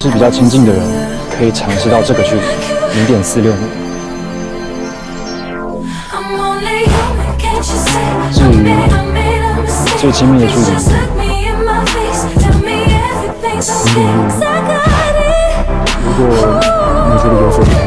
是比较亲近的人，可以尝试到这个距离0.46秒。至于最亲密的距离，0.15。如果你觉得有所不同。